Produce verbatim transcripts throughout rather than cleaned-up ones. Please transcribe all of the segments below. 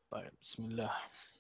طيب بسم الله.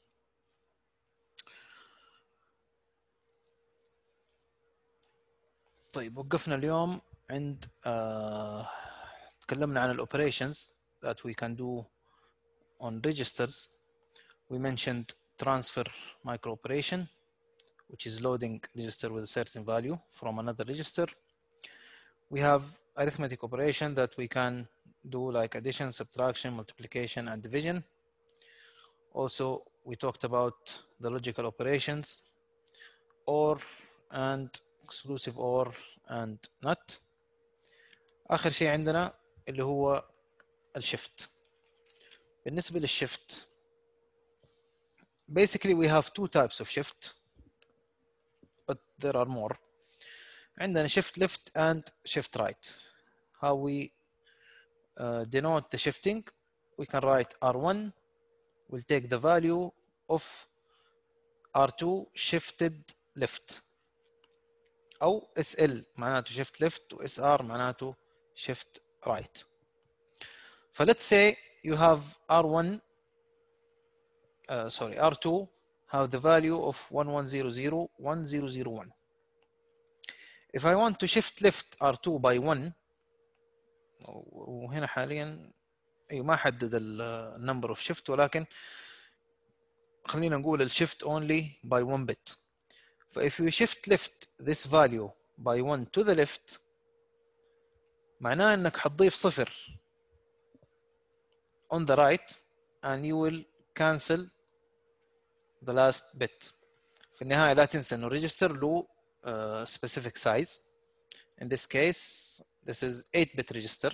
طيب وقفنا اليوم عند آه تكلمنا عن الاوبريشنز that we can do on registers. We mentioned transfer micro operation, which is loading register with a certain value from another register. We have arithmetic operation that we can do like addition, subtraction, multiplication, and division. Also, we talked about the logical operations, or and exclusive or and not. آخر شيء عندنا اللي هو الشيفت. بالنسبة للشيفت basically we have two types of shift, but there are more. عندنا shift left and shift right. How we uh, denote the shifting, we can write R one will take the value of R two shifted left, أو S L معناته shift left و S R معناته shift right. So let's say you have R one, uh, sorry, R two have the value of one one zero zero one zero zero one. If I want to shift left R two by one, وهنا حاليا أي ما حدد ال number of shift, ولكن خلينا نقول ال shift only by one bit. So if you shift left this value by one to the left, معناه انك حتضيف صفر on the right and you will cancel the last bit. في النهاية لا تنسى انه register له uh, specific size. In this case this is eight bit register.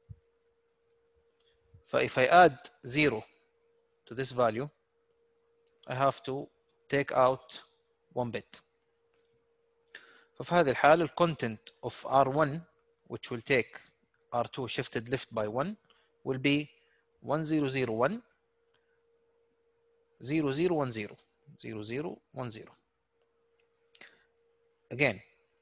So if I add zero to this value, I have to take out one bit. ففي هذه الحالة ال content of R one, which will take R two shifted left by one, will be one zero zero one zero zero one zero zero zero one zero. Again,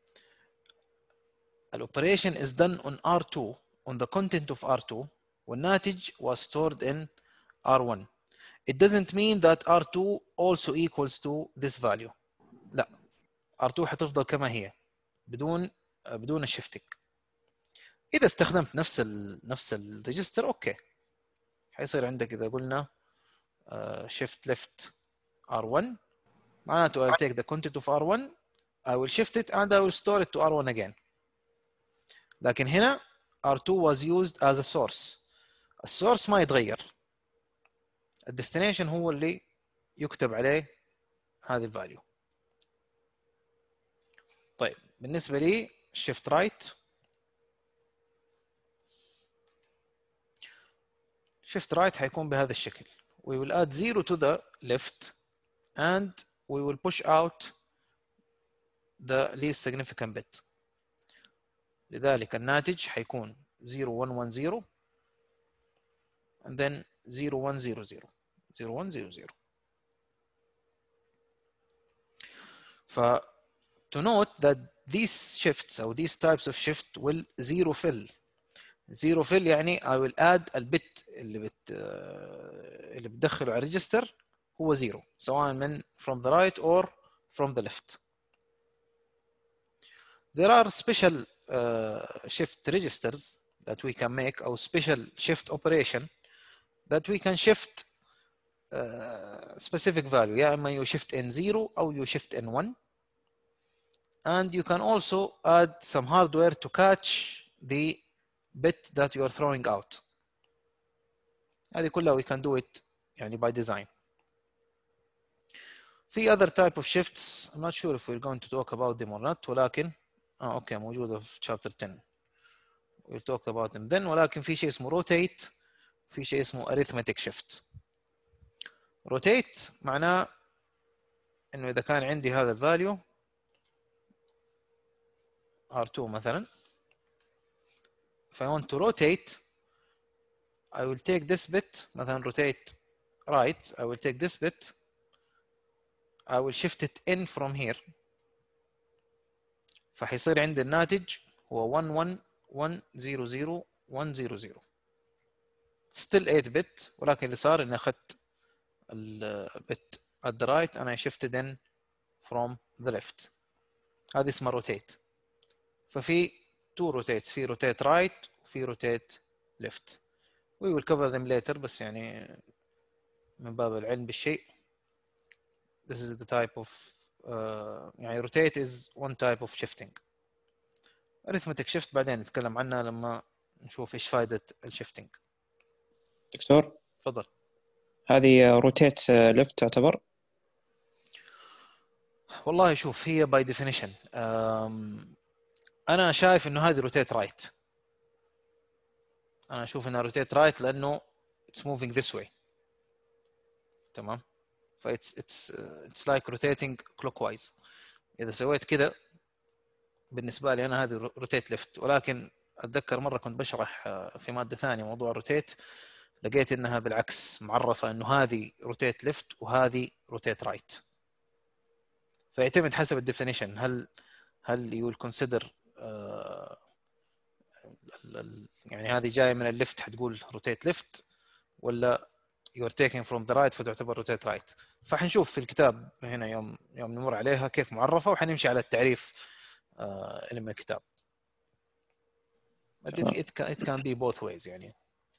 the operation is done on R two, on the content of R two, والناتج was stored in R one. It doesn't mean that R two also equals to this value. لا، R two حتفضل كما هي بدون بدون الشيفتنج. إذا استخدمت نفس ال نفس الريجستر أوكي، حيصير عندك إذا قلنا uh, shift left R one معناته I'll take the content of R one, I will shift it and I will store it to R one again. لكن هنا R two was used as a source. السورس ما يتغير، الديستنيشن هو اللي يكتب عليه هذه الفاليو. طيب بالنسبة لي shift right، shift right حيكون بهذا الشكل. We will add zero to the left and we will push out the least significant bit. لذلك الناتج حيكون zero one one zero and then zero one zero zero zero one zero zero. ف to note that these shifts or these types of shift will zero fill. Zero fill يعني I will add البت اللي بت اللي بتدخله على register هو zero سواء من from the right or from the left. There are special uh, shift registers that we can make, or special shift operation that we can shift uh, specific value. يا إما you shift in zero أو you shift in one. And you can also add some hardware to catch the bit that you are throwing out. هذه كلها we can do it يعني by design. في other type of shifts, I'm not sure if we're going to talk about them or not, ولكن اه اوكي موجودة في chapter ten. We'll talk about them then. ولكن في شيء اسمه rotate، في شيء اسمه arithmetic shift. rotate معناه انه اذا كان عندي هذا الفاليو R two مثلا، if I want to rotate I will take this bit مثلا rotate right, I will take this bit, I will shift it in from here، فحيصير عندي الناتج هو one one one zero zero one zero zero. still eight bit، ولكن اللي صار اني اخذت البت at the right and I shifted in from the left. هذه اسمها rotate. ففي two rotates، في rotate right وفي rotate left. We will cover them later بس يعني من باب العلم بالشيء. This is the type of uh, يعني rotate is one type of shifting. arithmetic shift بعدين نتكلم عنها لما نشوف ايش فائدة الشيفتنج. دكتور تفضل. هذه روتيت ليفت تعتبر؟ والله شوف هي باي ديفينيشن انا شايف انه هذه روتيت رايت. انا اشوف انها روتيت رايت لانه it's moving this way. تمام. ف it's it's it's like rotating clockwise. اذا سويت كده بالنسبه لي انا هذه روتيت ليفت. ولكن اتذكر مره كنت بشرح في ماده ثانيه موضوع الروتيت، لقيت انها بالعكس معرفه انه هذه روتيت ليفت وهذه روتيت رايت. فيعتمد حسب الديفينيشن. هل هل يو ويل كونسيدر يعني هذه جايه من الليفت حتقول روتيت ليفت، ولا يو ار تيكينج فروم ذا رايت فتعتبر روتيت رايت. فحنشوف في الكتاب هنا يوم يوم نمر عليها كيف معرفه، وحنمشي على التعريف اللي من الكتاب. it can be both ways يعني.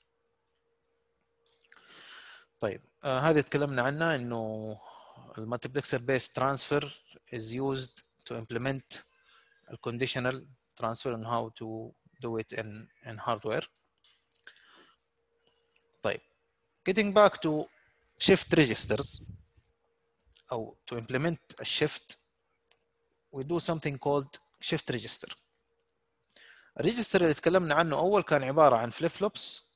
طيب آه هذه تكلمنا عنها انه المالتيبلكسر بيس ترانسفير is used to implement a conditional transfer and how to do it in in hardware. طيب getting back to shift registers او to implement a shift, we do something called shift register. الريجستر اللي تكلمنا عنه اول كان عباره عن فليب فلوبس،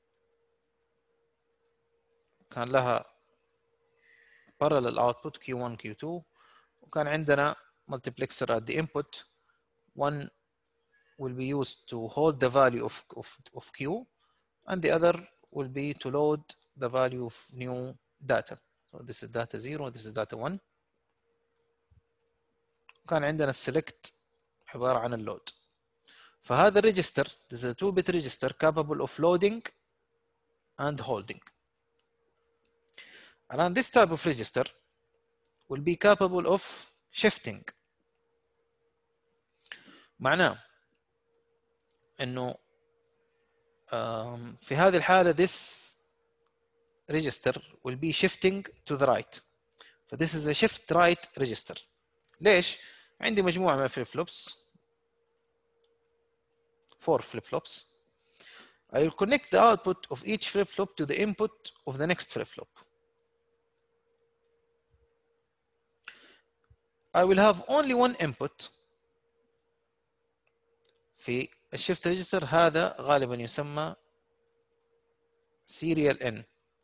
كان لها parallel output كيو ون كيو تو، وكان عندنا multiplexer at the input. One will be used to hold the value of, of, of Q, and the other will be to load the value of new data. So this is data zero, this is data one. كان عندنا الselect عبارة عن اللود. فهذا الريجستر this is a two bit register capable of loading and holding. And this type of register will be capable of shifting. معناه انه في هذه الحالة this register will be shifting to the right. ف this is a shift right register. ليش؟ عندي مجموعة من الفليب فلوبس four flip flops. I will connect the output of each flip flop to the input of the next flip flop. I will have only one input. في الشيفت ريجستر هذا غالبا يسمى serial in.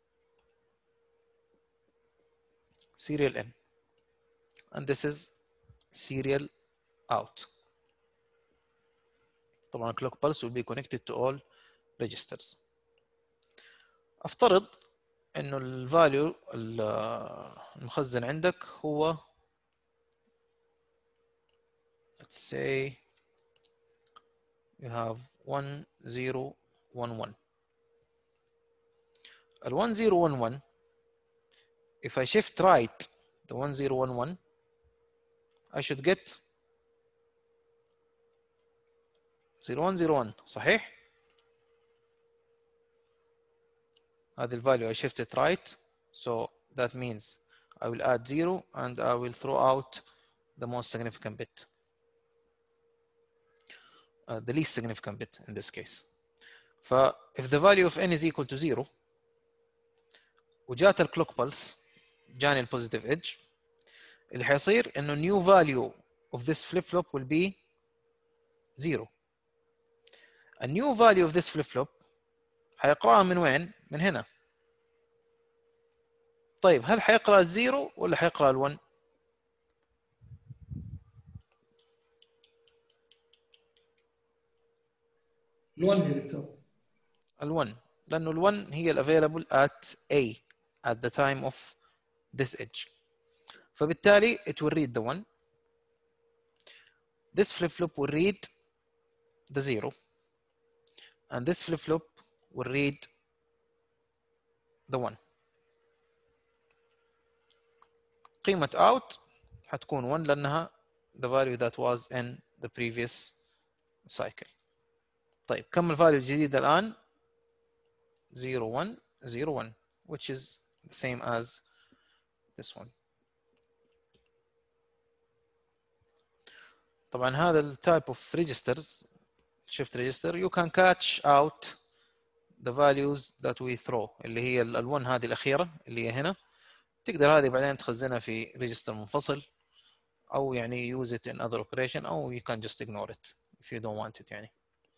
serial in and this is serial out. طبعا clock pulse will be connected to all registers. افترض انه الفاليو المخزن عندك هو let's say you have one zero one one. ال one zero one one if I shift right the one zero one one I should get zero one zero one. صحيح؟ هذه الفاليو I shift it right, so that means I will add zero and I will throw out the most significant bit, uh, the least significant bit in this case. ف if the value of n is equal to zero وجات الكلوك pulse جاني البوزيتيف ايدج، اللي حيصير انه new value of this flip flop will be zero. A new value of this flip flop حيقراها من وين؟ من هنا. طيب هل حيقرأ الزيرو ولا حيقرأ الون؟ الون يا دكتور. الون، لأنه الون هي الavailable at A at the time of this edge. فبالتالي it will read the one. This flip flop will read the zero. And this flip flop will read the one. قيمة out حتكون one لأنها the value that was in the previous cycle. طيب كم الفاليو الجديدة الآن؟ zero one zero one which is the same as this one. طبعا هذا ال type of registers shift register you can catch out the values that we throw اللي هي ال one هذه الأخيرة اللي هي هنا، تقدر هذه بعدين تخزنها في register منفصل أو يعني use it in other operation أو you can just ignore it if you don't want it يعني.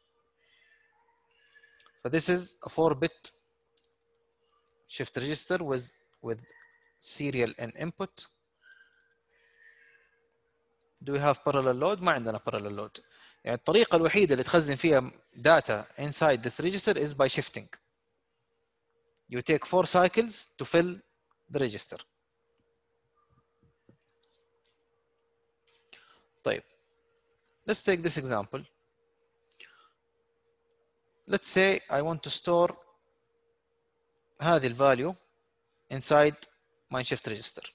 So this is a four bit shift register with with serial and input. Do we have parallel load؟ ما عندنا parallel load. يعني الطريقة الوحيدة اللي تخزن فيها data inside this register is by shifting. You take four cycles to fill the register. طيب let's take this example. Let's say I want to store هذه الفاليو inside my shift register.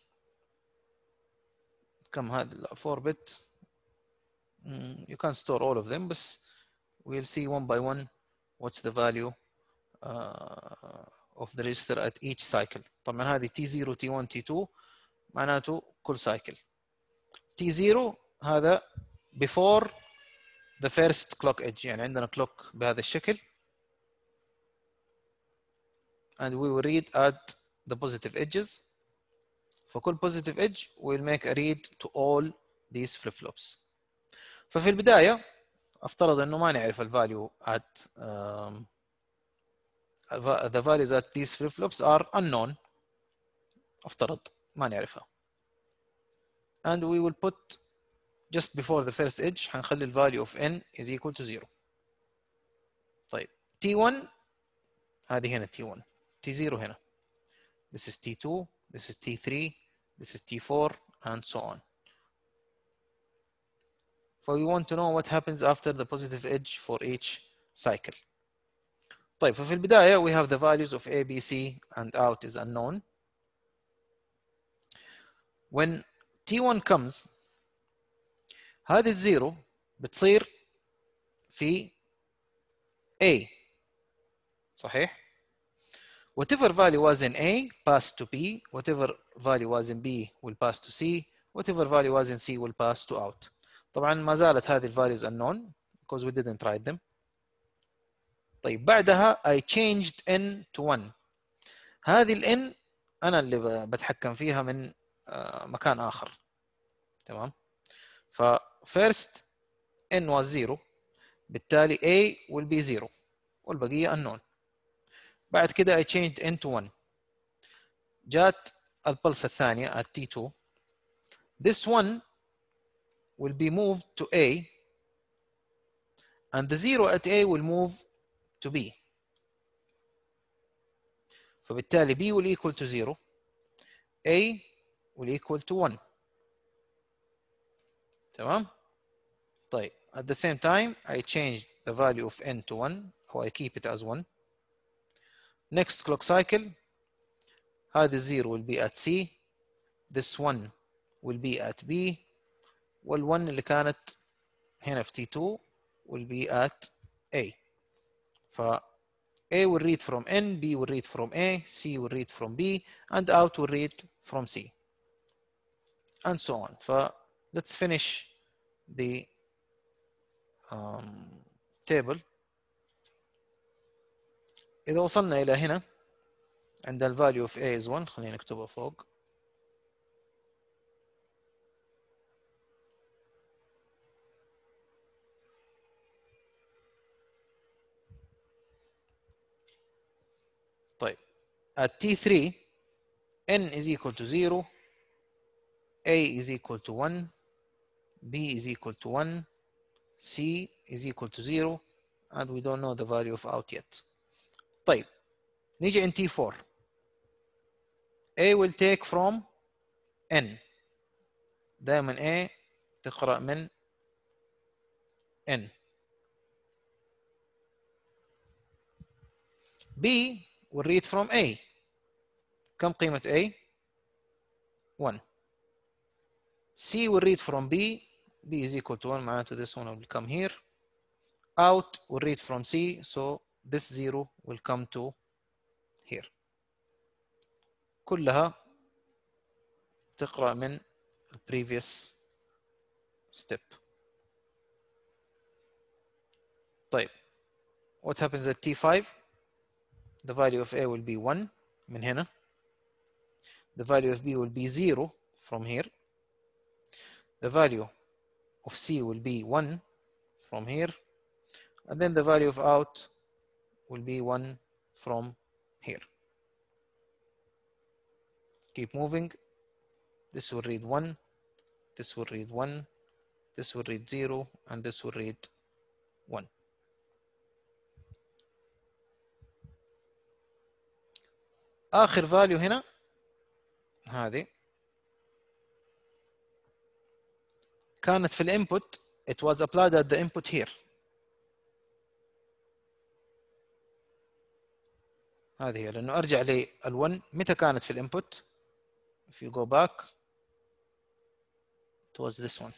كم هذا four bit mm, you can store all of them بس we'll see one by one what's the value uh, of the register at each cycle. طبعا هذه T zero T one T two معناته كل cycle. T zero هذا before the first clock edge يعني عندنا clock بهذا الشكل and we will read at the positive edges. فكل positive edge we'll make a read to all these flip-flops. ففي البداية أفترض إنه ما نعرف ال value at um, the values at these flip-flops are unknown. أفترض ما نعرفها. And we will put just before the first edge حنخلي ال value of n is equal to zero. طيب T one هذه هنا T one T zero هنا. This is T two, this is T three, this is T four, and so on. So we want to know what happens after the positive edge for each cycle. طيب ففي البداية we have the values of A, B, C and out is unknown. When T one comes هذه الزيرو بتصير في A صحيح؟ Whatever value was in A pass to B, whatever value was in B will pass to C, whatever value was in C will pass to out. طبعا ما زالت هذه ال values unknown because we didn't write them. طيب بعدها I changed n to one. هذه ال n أنا اللي بتحكم فيها من مكان آخر. تمام؟ ف first n was zero بالتالي A will be zero والبقية unknown. بعد كده I changed n to one. جات البلس الثانية at T two. This one will be moved to A and the zero at A will move to B. فبالتالي B will equal to zero. A will equal to one. تمام؟ طيب at the same time I changed the value of n to one or I keep it as one. Next clock cycle هذه الزيرو will be at C. This one will be at B. والone اللي كانت هنا في T two will be at A. ف A will read from N, B will read from A, C will read from B, and out will read from C. And so on. ف let's finish the um, table. إذا وصلنا إلى هنا عند ال value of A is one. خلينا نكتبها فوق. طيب at T three N is equal to zero, A is equal to one, B is equal to one, C is equal to zero, and we don't know the value of out yet. طيب نيجي عند T four. A will take from N. دائما A تقرأ من N. B will read from A. كم قيمة A؟ one. C will read from B. B is equal to one, معناته this one will come here. Out will read from C, so this zero will come to here. كلها تقرأ من the previous step. طيب, what happens at T five? The value of A will be one من هنا. The value of B will be zero from here. The value of C will be one from here. And then the value of out will be one from here. Keep moving. This will read one. This will read one. This will read zero. And this will read one. آخر value هنا هذه كانت في الانبوت. It was applied at the input here. هذه هي, لأنه أرجع لل1 متى كانت في الانبوت. If you go back, it was this one.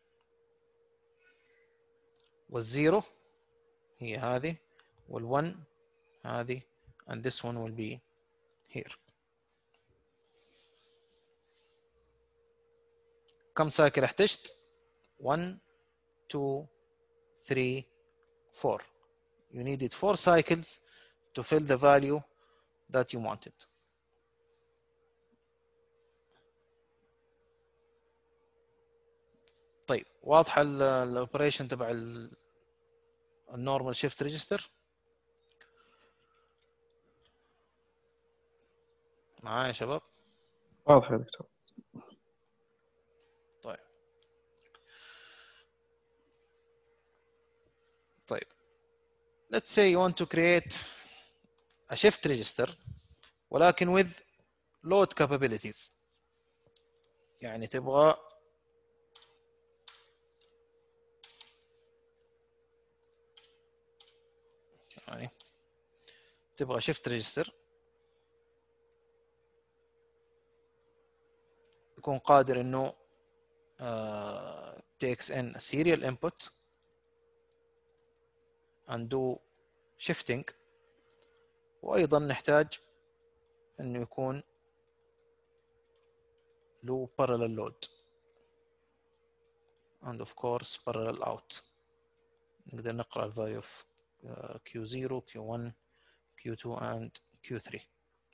was zero هي هذه, وال1 هذه, and this one will be here. كم سايكل احتجت؟ one, two, three, four. You needed four cycles to fill the value that you wanted. طيب, واضحة الاوبريشن تبع النورمال شيفت ريجستر؟ معايا يا شباب؟ واضح يا دكتور. طيب طيب let's say you want to create a shift register ولكن with load capabilities. يعني تبغى يعني تبغى shift register يكون قادر انه uh, takes in a serial input and do shifting, وايضا نحتاج انه يكون له parallel load and of course parallel out. نقدر نقرأ ال value of uh, Q zero, Q one, Q two and Q three.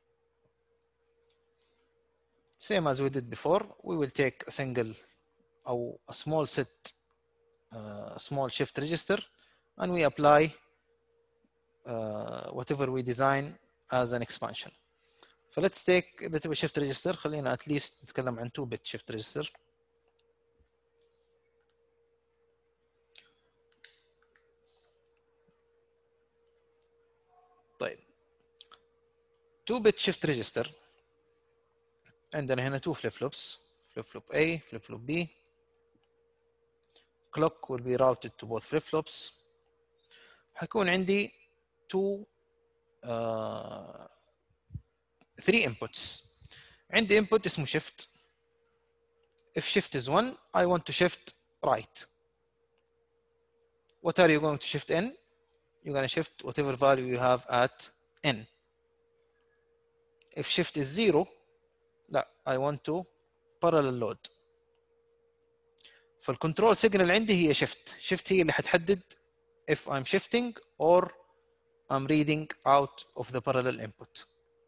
Same as we did before, we will take a single or a small set, uh, small shift register, and we apply uh, whatever we design as an expansion. So let's take the type of shift register. خلينا at least نتكلم عن two bit shift register. طيب, two bit shift register. عندنا هنا two flip flops, flip flop A, flip flop B. Clock will be routed to both flip flops. حيكون عندي two uh, three inputs. عندي input اسمه shift. If shift is one, I want to shift right. What are you going to shift in? You're going to shift whatever value you have at n. If shift is zero, لا, I want to parallel load. فالكنترول سيجنال عندي هي shift. shift هي اللي حتحدد if I'm shifting or I'm reading out of the parallel input.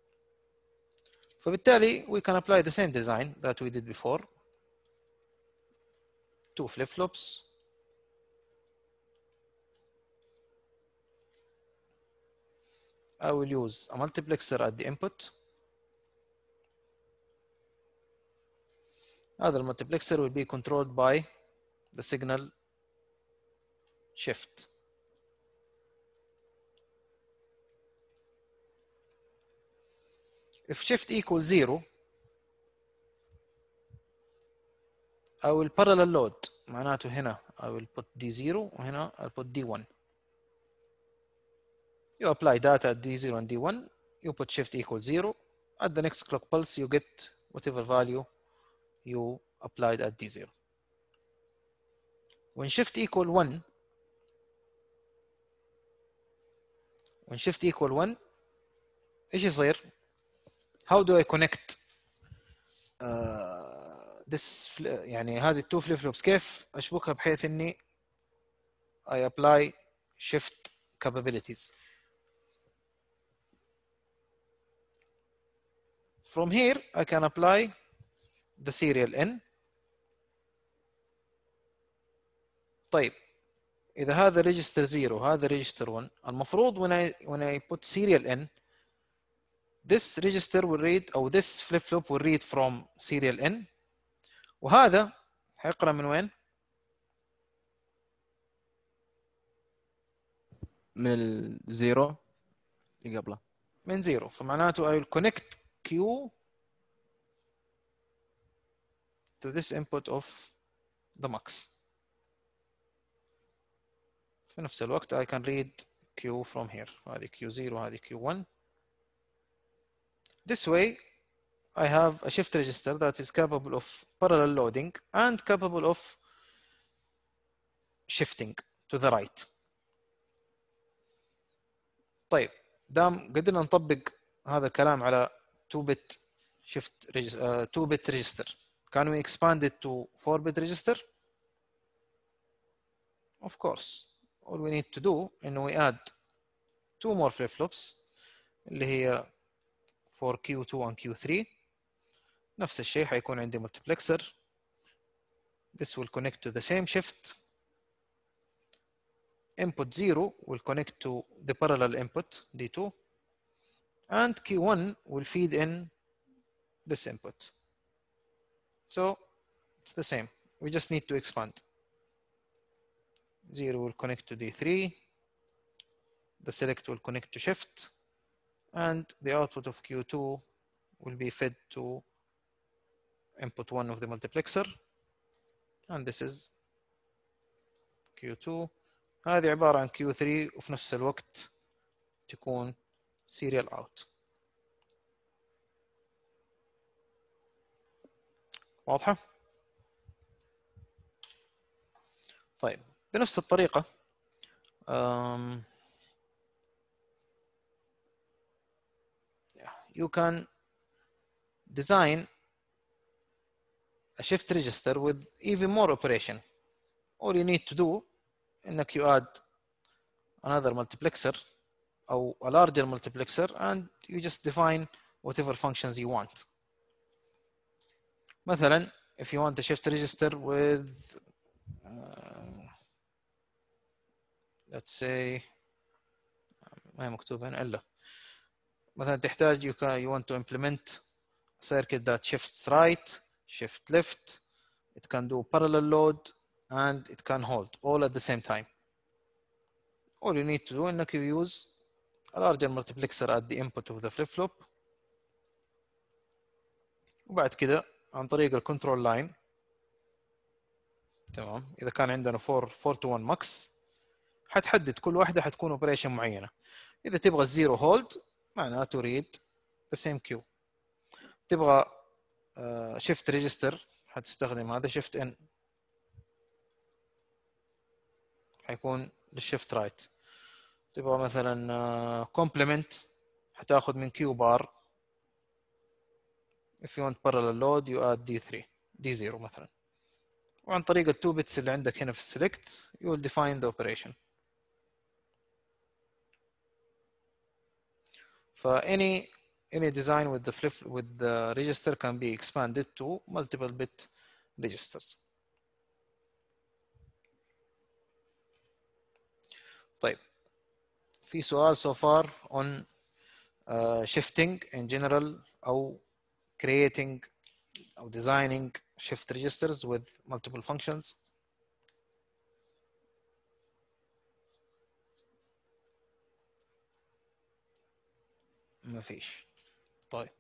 فبالتالي we can apply the same design that we did before. Two flip-flops. I will use a multiplexer at the input. هذا المultiplexer will be controlled by the signal shift. If shift equals zero, I will parallel load. معناته هنا I will put D zero وهنا I'll put D one. You apply data at D zero and D one. You put shift equals zero. At the next clock pulse, you get whatever value you applied at D zero. When shift equal one, when shift equal one, ايش يصير؟ How do I connect uh, this يعني هذه التو flip flops كيف اشبكها بحيث اني I apply shift capabilities. From here I can apply the serial in. طيب إذا هذا register zero هذا register one المفروض when I when I put serial in this register will read أو this flip flop will read from serial in وهذا حيقرأ من وين؟ من الزيرو اللي قبله. من زيرو فمعناته I will connect Q to this input of the max. في نفس الوقت I can read Q from here. هذه Q zero وهذه Q one. This way I have a shift register that is capable of parallel loading and capable of shifting to the right. طيب دام قدرنا نطبق هذا الكلام على two bit shift uh, two bit register, can we expand it to four bit register? Of course. All we need to do إنه we add two more flip flops اللي هي for Q two and Q three. نفس الشيء حيكون عندي multiplexer. This will connect to the same shift. Input zero will connect to the parallel input D two, and Q one will feed in this input. So it's the same. We just need to expand. Zero will connect to D three. The select will connect to shift, and the output of Q two will be fed to input one of the multiplexer, and this is Q two. هذه عبارة عن Q three وفي نفس الوقت تكون serial out. واضحة؟ طيب بنفس الطريقة um, you can design a shift register with even more operation. All you need to do انك you add another multiplexer or a larger multiplexer and you just define whatever functions you want. مثلا if you want a shift register with uh, let's say ما هي مكتوبة هنا إلا مثلا تحتاج you, can, you want to implement a circuit that shifts right, shift left, it can do parallel load and it can hold all at the same time. All you need to do انك you use a larger multiplexer at the input of the flip flop وبعد كده عن طريق الكنترول لاين تمام اذا كان عندنا four four to one max حتحدد كل واحده حتكون اوبريشن معينه. اذا تبغى الزيرو هولد معناته read the same queue. تبغى shift register حتستخدم هذا shift in حيكون للشيفت رايت. تبغى مثلا complement حتاخذ من Q bar. if you want parallel load you add D three D zero مثلا. وعن طريق التو بيتس اللي عندك هنا في السلكت you will define the operation. ف any any design with the flip with the register can be expanded to multiple bit registers. طيب في سؤال so far on uh, shifting in general أو creating أو designing shift registers with multiple functions. ما فيش. طيب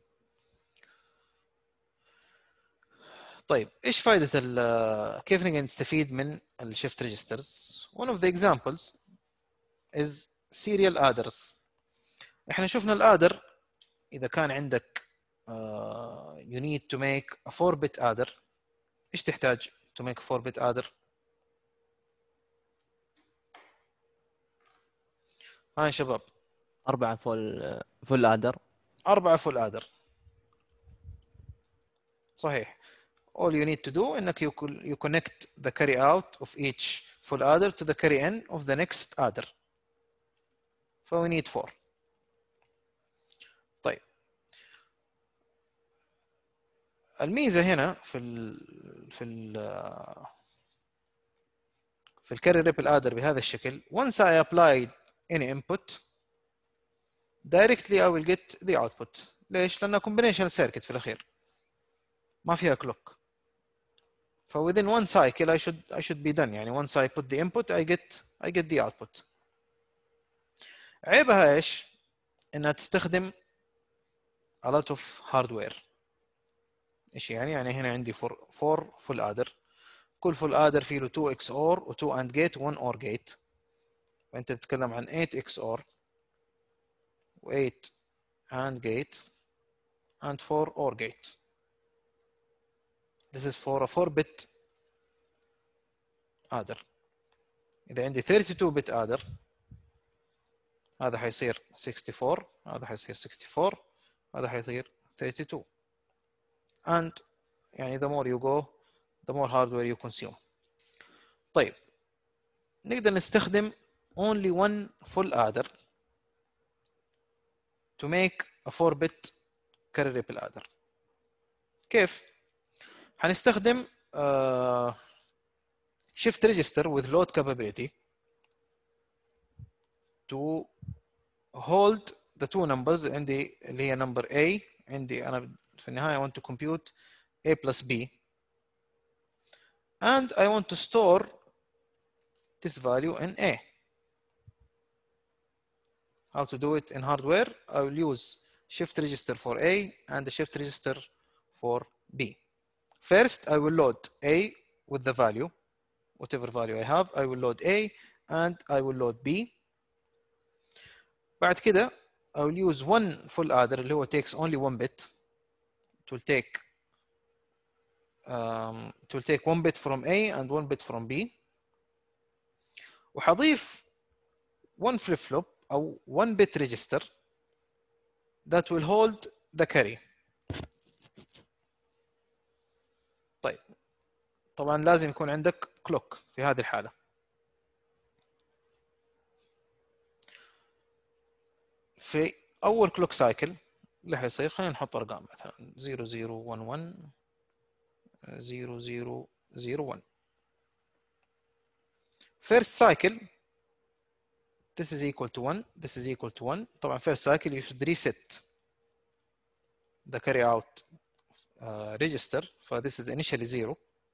طيب ايش فائدة ال كيف نقدر نستفيد من الشيفت ريجسترز؟ One of the examples is serial adders. احنا شفنا الادر اذا كان عندك uh, you need to make a four bit adder ايش تحتاج to make a four bit adder؟ ها يا شباب، أربعة فول فول ادر. أربعة full adder. صحيح. all you need to do انك you, you connect the carry out of each full adder to the carry in of the next adder. ف we need four. طيب الميزة هنا في ال في ال في الكاري ريبل ادر بهذا الشكل once I applied any input directly I will get the output. ليش؟ لأنها combinational circuit في الأخير ما فيها clock. ف within one cycle I should I should be done. يعني once I put the input I get I get the output. عيبها ايش؟ انها تستخدم a lot of hardware. ايش يعني؟ يعني هنا عندي four four full adder. كل full adder فيه له two إكس أور و two AND gate و one OR gate. فانت بتتكلم عن eight إكس أور و eight AND gate and four OR gate. This is for a four bit adder. إذا عندي thirty-two bit adder هذا حيصير sixty-four، هذا حيصير sixty-four، هذا حيصير thirty-two. And يعني the more you go the more hardware you consume. طيب نقدر نستخدم only one full adder to make a four bit carry ripple adder. كيف؟ حنستخدم uh, shift register with load capability to hold the two numbers. عندي اللي هي number A، عندي أنا في النهاية I want to compute A plus B and I want to store this value in A. How to do it in hardware? I will use shift register for A and the shift register for B. First, I will load A with the value, whatever value I have, I will load A and I will load B. بعد كده I will use one full adder اللي هو takes only one bit. It will take um, it will take one bit from A and one bit from B. وحضيف one flip flop أو one bit register that will hold the carry. طيب طبعا لازم يكون عندك clock في هذه الحالة. في أول clock cycle اللي حيصير خلينا نحط أرقام مثلا zero zero one one zero zero zero one. First cycle this is equal to one, this is equal to one. طبعا first cycle you should reset the carry out uh, register. So this is initially zero.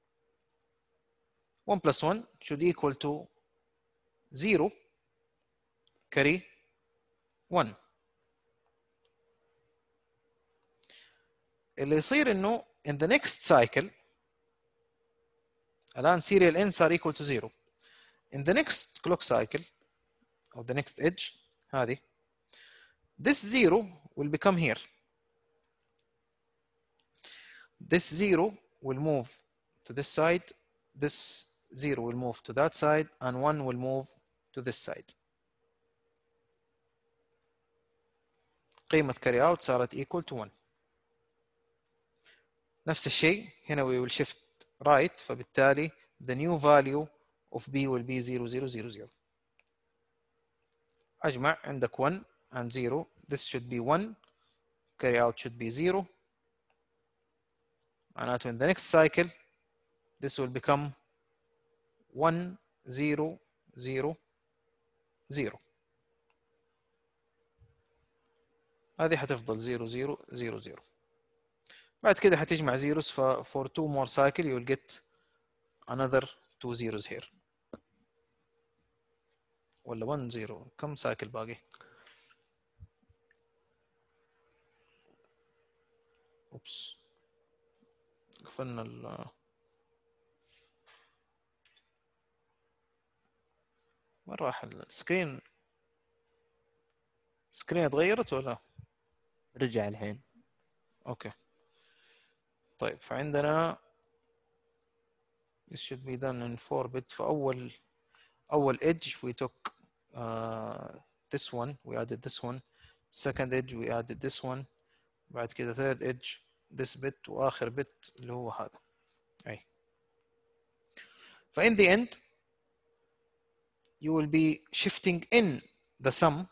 one plus one should equal to zero carry one. اللي يصير انه in the next cycle الان serial in صار equal to zero. In the next clock cycle or the next edge هذه this zero will become here. This zero will move to this side, this zero will move to that side, and one will move to this side. قيمة carry out صارت equal to one. نفس الشيء هنا we will shift right فبالتالي the new value of B will be zero zero zero zero. أجمع عندك one and zero. This should be one. Carry out should be zero. معناته in the next cycle this will become one zero zero zero. هذه حتفضل zero zero zero zero. بعد كده حتجمع zeros ف for two more cycle you will get another two zeros here. ولا one zero. كم cycle باقي؟ اوبس قفلنا ال وين راح السكرين؟ السكرين اتغيرت ولا؟ رجع الحين. اوكي طيب فعندنا this should be done in four bit. فأول أول edge we took uh, this one, we added this one. Second edge we added this one. بعد كده third edge this bit وآخر bit اللي هو هذا. أي. ف in the end you will be shifting in the sum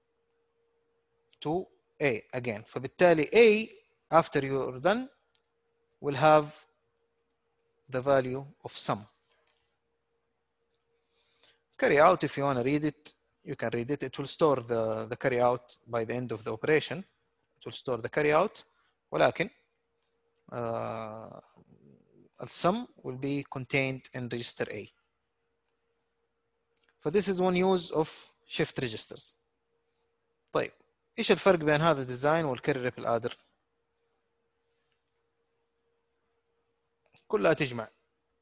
to A again. فبالتالي A after you're done will have the value of sum. Carry out, if you want to read it, you can read it. It will store the, the carry out by the end of the operation. It will store the carry out. ولكن uh, the sum will be contained in register A. So this is one use of shift registers. طيب ايش الفرق بين هذا الديزاين والكاري ريبل ادر؟ كلها تجمع.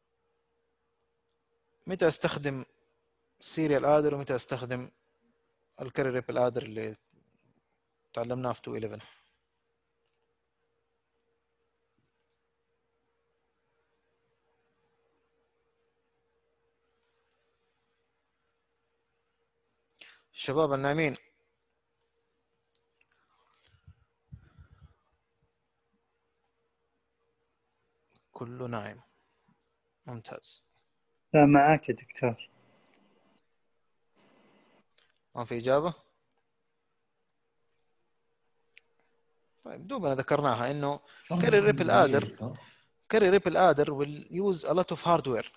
متى استخدم سيريال ادر ومتى استخدم الكاري ريبل ادر اللي تعلمناه في اثنين إحدى عشر؟ الشباب النايمين كله نايم. ممتاز. لا معاك يا دكتور. ما في إجابة؟ طيب دوبنا ذكرناها إنه كاري ريبل آدر كاري ريبل آدر will use a lot of hardware.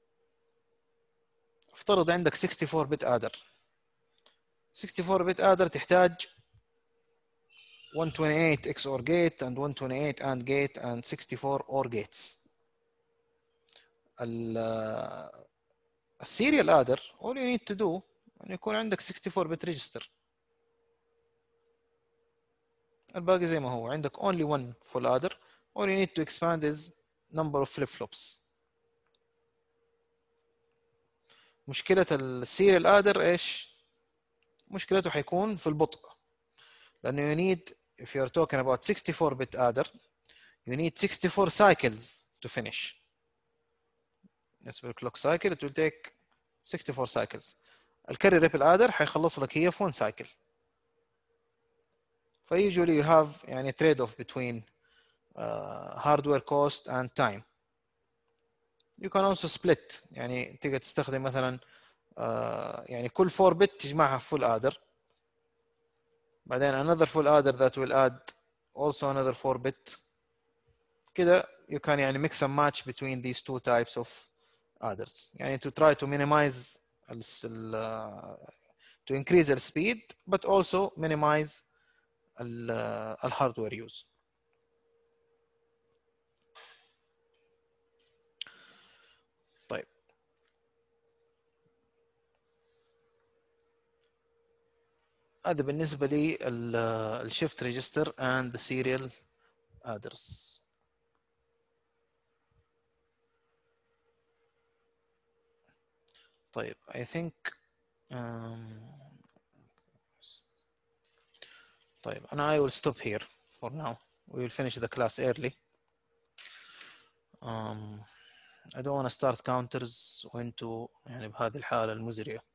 افترض عندك أربعة وستين bit آدر. أربعة وستين bit آدر تحتاج one twenty-eight إكس أور gate and one twenty-eight AND gate and sixty-four OR gates. السيريال آدر all you need to do أن يكون عندك sixty-four bit register. الباقي زي ما هو. عندك only one full adder. all you need to expand is number of flip-flops. مشكلة السيريال آدر إيش؟ مشكلته حيكون في البطء. لأنه you need, if you're talking about sixty-four bit adder, you need sixty-four cycles to finish. بالنسبة للclock cycle it will take sixty-four cycles. الكاري ريبل آدر حيخلص لك هي في one cycle. ف usually you have يعني trade off between uh, hardware cost and time. You can also split يعني تقدر تستخدم مثلا uh, يعني كل four bit تجمعها في full adder. بعدين another full adder that will add also another four bit. كده you can يعني mix and match between these two types of adders. يعني to try to minimize uh, to increase the speed but also minimize the uh, hardware use. طيب هذا بالنسبة لي ال shift register and the serial adders. طيب I think um, طيب أنا I will stop here for now. We will finish the class early. Um, I don't want to start counters وانتو يعني بهذه الحالة المزرية.